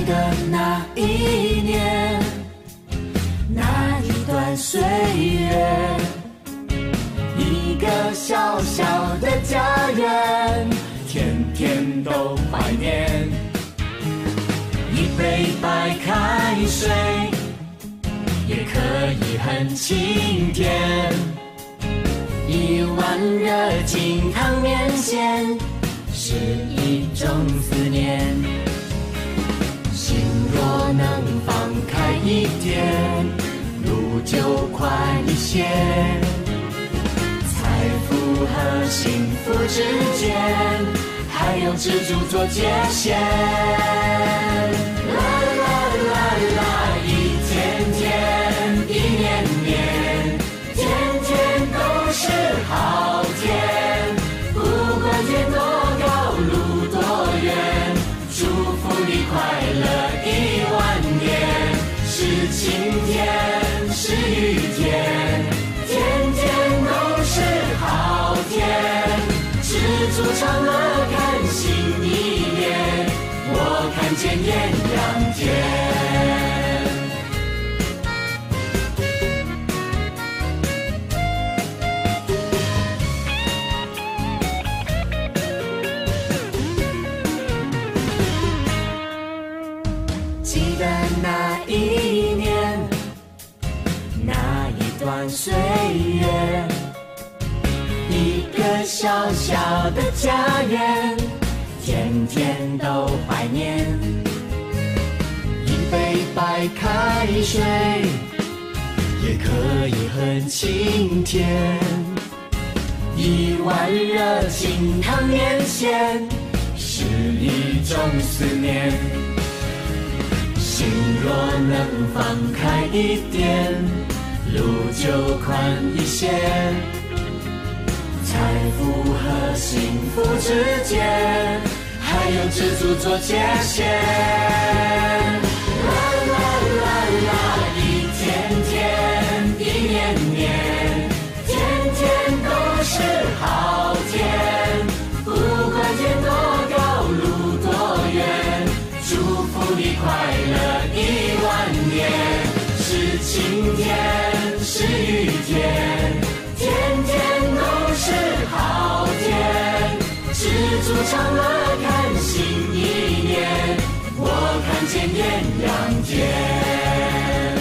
记得那一年，那一段岁月，一个小小的家园，天天都怀念。一杯白开水，也可以很清甜。一碗热金汤面线，是一种思念。心若能放开一点，路就宽一些。财富和幸福之间，还有知足做界限。啦啦啦啦，一天天，一年年，天天都是好天。不管天多高，路多远，祝福你快乐10000年。是晴天，是雨天，天天都是好天。知足常乐，看新一年，我看见艳阳天。记得那一年，那一段岁月，一个小小的家园，天天都怀念。一杯白开水，也可以很清甜。一碗热金汤面线，是一种思念。心若能放开一点，路就宽一些。财富和幸福之间，还有知足做界限。啦啦啦啦，一天天，一年年，天天都是好天。不管天多高，路多远，祝福你快乐10000年。是晴天，是雨天，天天都是好天。知足常乐，看新一年，我看见艳阳天。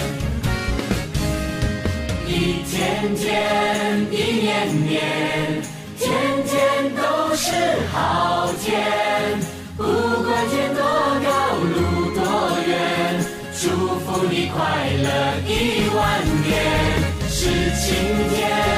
一天天，一年年，天天都是好天。不管天多高，路多远，祝福你快乐10000年。是晴天，